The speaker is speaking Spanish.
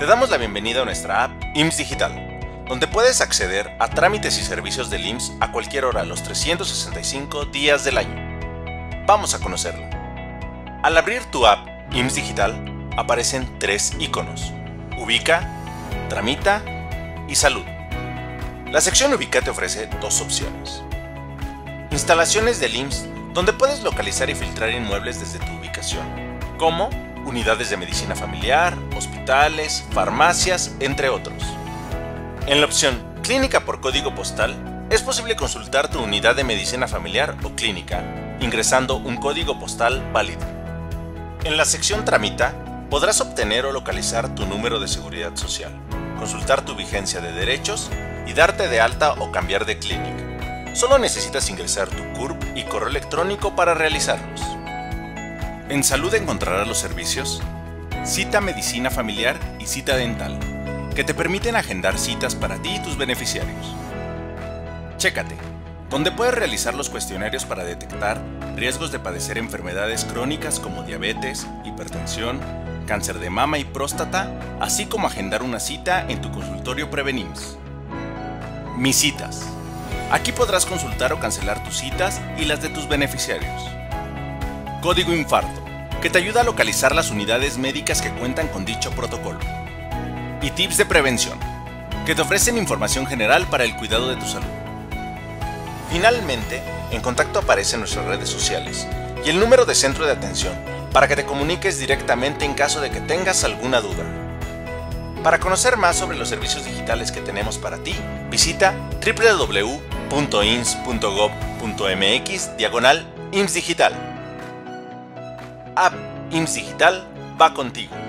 Te damos la bienvenida a nuestra app IMSS Digital, donde puedes acceder a trámites y servicios del IMSS a cualquier hora los 365 días del año. Vamos a conocerlo. Al abrir tu app IMSS Digital, aparecen tres iconos: Ubica, Tramita y Salud. La sección Ubica te ofrece dos opciones. Instalaciones del IMSS, donde puedes localizar y filtrar inmuebles desde tu ubicación, como unidades de medicina familiar, hospitales, farmacias, entre otros. En la opción Clínica por código postal, es posible consultar tu unidad de medicina familiar o clínica, ingresando un código postal válido. En la sección Tramita, podrás obtener o localizar tu número de seguridad social, consultar tu vigencia de derechos y darte de alta o cambiar de clínica. Solo necesitas ingresar tu CURP y correo electrónico para realizarlos. En Salud encontrarás los servicios Cita Medicina Familiar y Cita Dental, que te permiten agendar citas para ti y tus beneficiarios. Chécate, donde puedes realizar los cuestionarios para detectar riesgos de padecer enfermedades crónicas como diabetes, hipertensión, cáncer de mama y próstata, así como agendar una cita en tu consultorio Prevenims. Mis citas. Aquí podrás consultar o cancelar tus citas y las de tus beneficiarios. Código Infarto, que te ayuda a localizar las unidades médicas que cuentan con dicho protocolo. Y Tips de Prevención, que te ofrecen información general para el cuidado de tu salud. Finalmente, en contacto aparecen nuestras redes sociales y el número de centro de atención para que te comuniques directamente en caso de que tengas alguna duda. Para conocer más sobre los servicios digitales que tenemos para ti, visita www.ins.gov.mx/IMSS Digital. App IMSS Digital va contigo.